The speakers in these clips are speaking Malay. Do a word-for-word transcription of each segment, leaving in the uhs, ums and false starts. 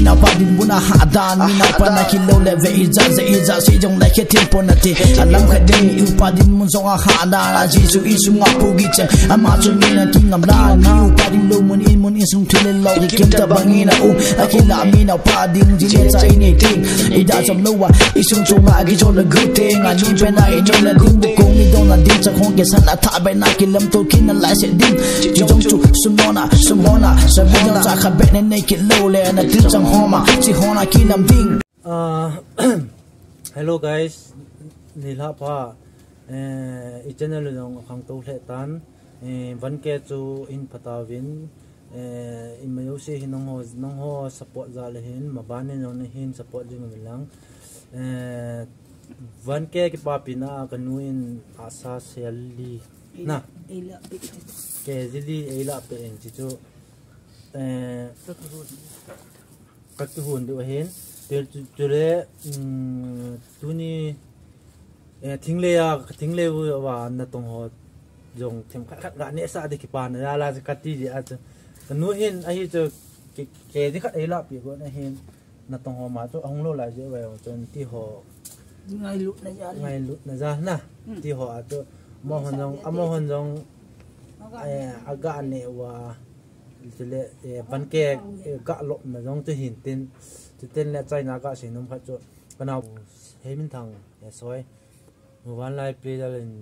mina padin buna hadan mina pana kilo leve iza ze iza si jong like tempo na te alam khade u padin mun so hada la jisu isu nga pugi che ama chu mina kingam la ni u padin lo mun in mun isung thile lo kim ta bangina u akila mina padin jile cha ini ting ida som lo wa isung chu ma gi jo le good thing a ni pe na i jo le ding bu kong ni dong na ding cha khong ke san atha be na kilam to kin na la se ding ji jong chu sumona sumona sabona cha kha be ne ne ki lo le na ti chang homa chi hona kilam ding. Uh, hello guys, nilha pa eh channel long khang to hle tan eh van ke chu in patawin eh imayo se hinong ho nong ho support za le hin mabane no ne hin support jing milang eh van ke ki pa pina kanuin asa seli na ke zili ela pe en chi chu eh các cái hồn được hết từ từ đấy tu ni thính lê thính lê và na tông họ dùng thêm các các gã nệ sa để kịp bàn ra là cái gì vậy cái núi hen ấy cho cái cái gì khác ấy là bị cái này hen na tông họ mà cho ông lô lại dễ vào cho tí họ ngay lụt này ra ngay lụt này ra nè tí họ cho mò hòn rong à mò hòn rong aga nệ và le ban ke ga lo na jong te hin tin tin le china ga sin nom kha cho kana he min thang soi one live play da len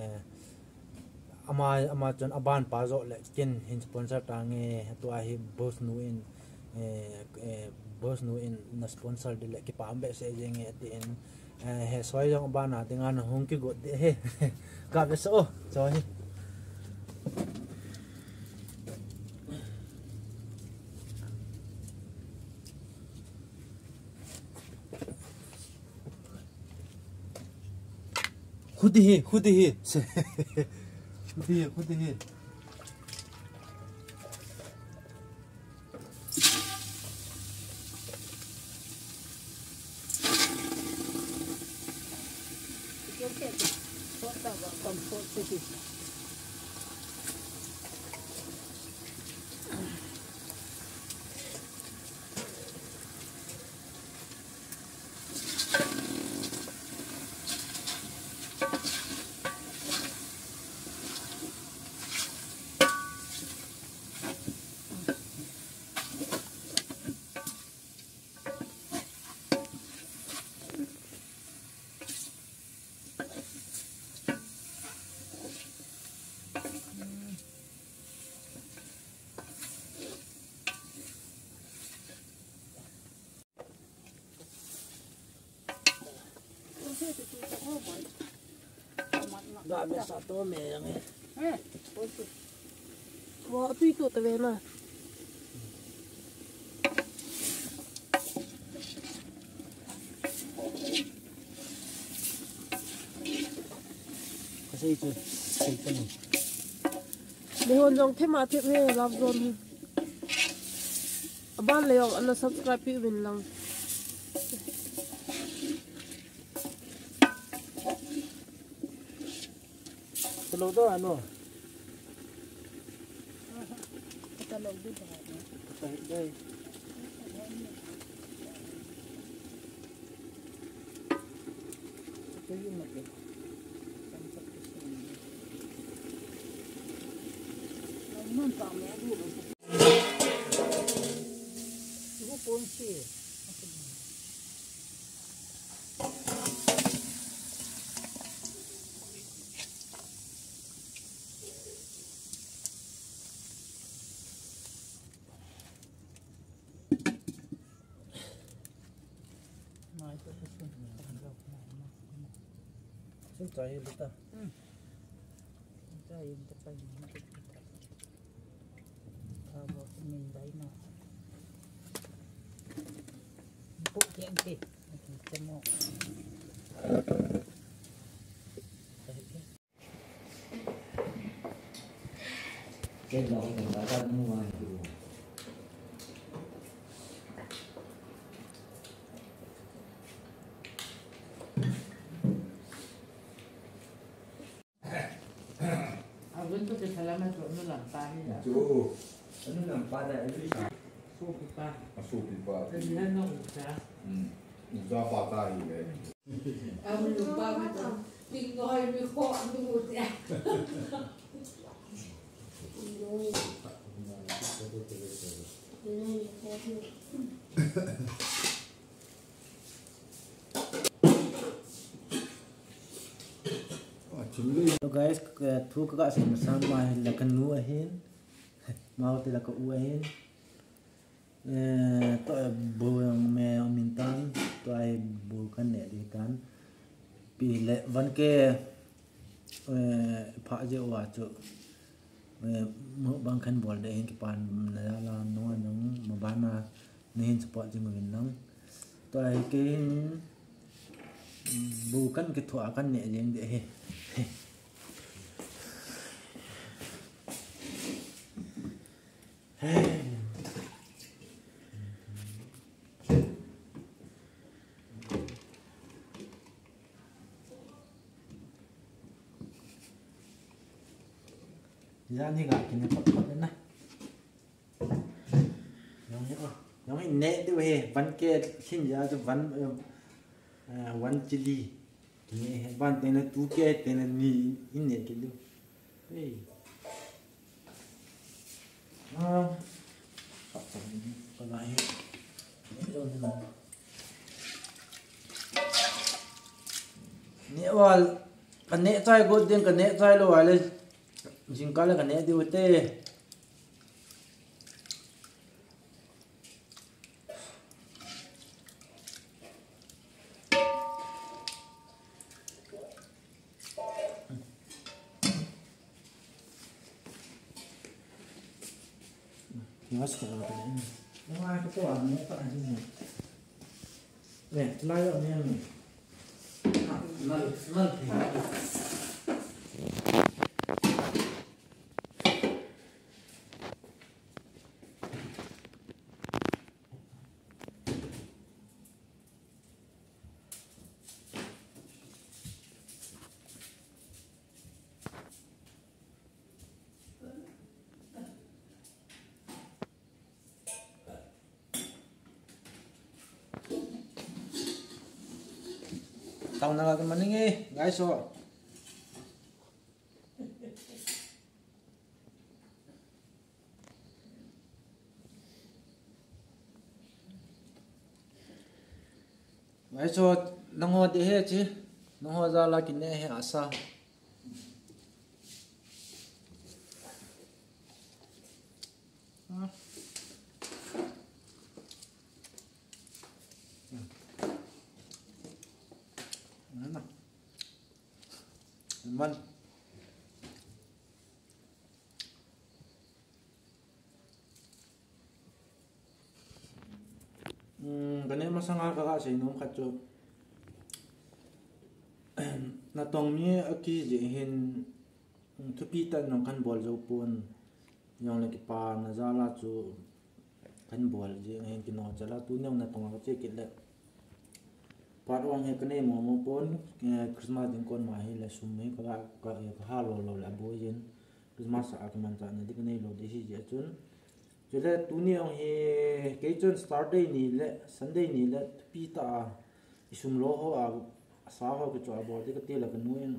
ama ama chon aban pa zo le kin hin sponsor ta nge to a hi boss nu in boss nu in na sponsor de le ki pam be se jeng e tin he soi jong ba na tinga na hong ki go de he ga be so soi खुद ही खुद ही खुद ही खुद ही Gak ada satu yang ini. Eh, wah tu itu tu mana? Kasih itu, itu nih. Lehon jong tema tip he love zone. Aban leong anda subscribe pi win lang. Telur tu ano? Telur tu dah. Baik baik. Itu macam. Namun kami ada. Itu pun sih. Saya betul. Hmm. Saya betul. Kalau min dai no. Puk yang ke. Tengok. Cái lỗ người ta ra mua Aku tu kesalahan tu nu lampai ya. chú nó làm ba đại với Su pipa. Su pipa. Kailan nung sa? Hmm. Sa bata ile. Ang lupa mo ito. Tingnoy mo ko ang lumut niya. So guys, thu ka sa masang mahal la kan nu ahin. Mau ti la ka u ahin. Eh to bu yang me mintan to ai bu kan ne di kan. Pi le van ke eh pha je wa chu. Eh mo bang kan bol de hin ki pan la la no nong ma ba na ne hin support ji mo vin nang. To ai ke bu kan ke thua kan ne jeng de he. Ra ni gak kini pot pot na. Yang ni oh, yang ni net tu he, van ke sin ya tu van van chili. Ni van tena tu ke tena ni in net ke lu. Hey. Ah. Apa ni? Kalau ni. Ni wal kan net chai god ding kan net chai lo wale. Jingkala kan ya diute. Mas kalau kan ini. Wah, itu apa tak ini? Eh, layak ni. Mal, mal. Tao nào cái mình nghe gái số gái số nông hồ thì hết chứ nông hồ ra là cái này hết sao Mình cái này mà sang cái cái gì nó khát cho na tông như ở kia gì hình thu pi tan nó khăn bol dấu pun yang lagi pa na zala chu khăn bol gì hình cái nó chả là tu nhau na tông cái chơi kịch lệ part one he kene mo mo pon Christmas din kon ma he la sum me ka ka ha lo lo la boy jen Christmas a ka man ta na dik nei lo de hi je chun jule tu ni ong he ke chun start day ni le Sunday ni le pi ta isum lo ho a sa ho ke chwa bo de ka te la ka nu en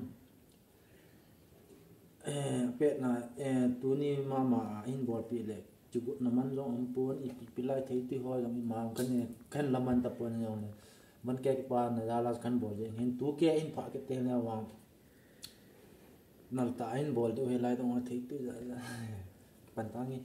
eh pet na eh tu ni mama in bol pi le chugut na man long om pon i pi lai thei ti ho lam ma kan ne kan laman ta pon yong neมันแก่ปานนะลาคันบอลเห็นตัวแก่อินฝากเตนแล้ววางนั่นตาอินบอลตัวเฮลัยตรงนั้นทิ้งตัวจะปันตั้งงี้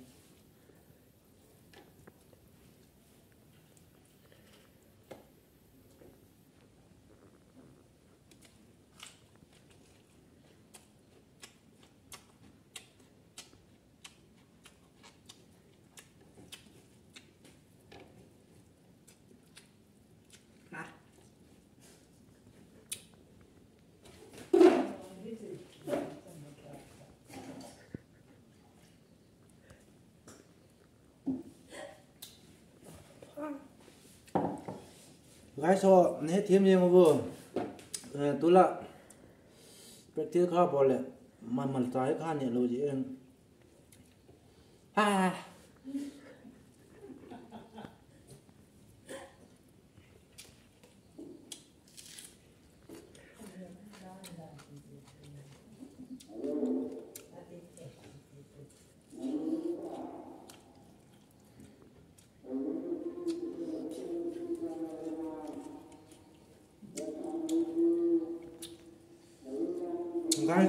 gái so nè thêm gì mà vừa tôi là practice khá bỏ lệ mà mà trái khá nhẹ lối gì em à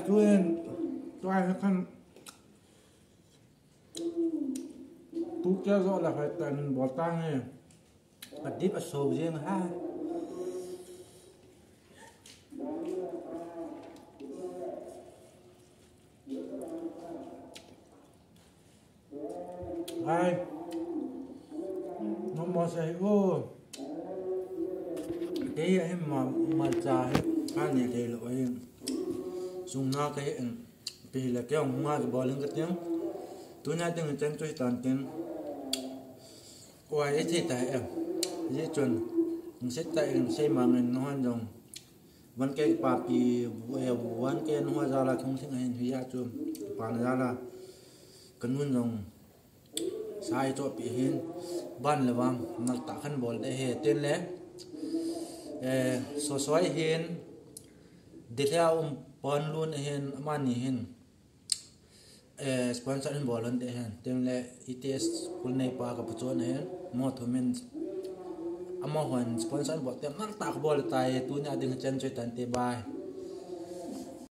chú em tôi ai khăn tú kéo rõ là phải tận bỏ tang này bật đít bật sầu riêng ha ai nó mò say vô cái em mà mà già hết hai này thì lỗi dùng nó cái thì là cái ông hoa cái bò lên cái tiếng tôi nhớ tiếng chân tôi toàn tiếng quay thì tại em dễ chuẩn sẽ tại xây mà người nó hoan rồng vẫn cái bà thì vẫn cái nó hoa ra là không thích hình thì ra chùm bà ra là cần nguyên rồng sai cho bị hiên ban là vang mặc tạ khăn bol để hệ tên lẽ so soi hiên đi theo bọn luôn hiên mani hiên sponsor hiên bol hơn để hiên tên lẽ i tê ét school này pa cái chỗ này một thằng mình ama hoàn sponsor bol tem mặc tạ bol tay tu nhà đừng chân chơi tận tê bài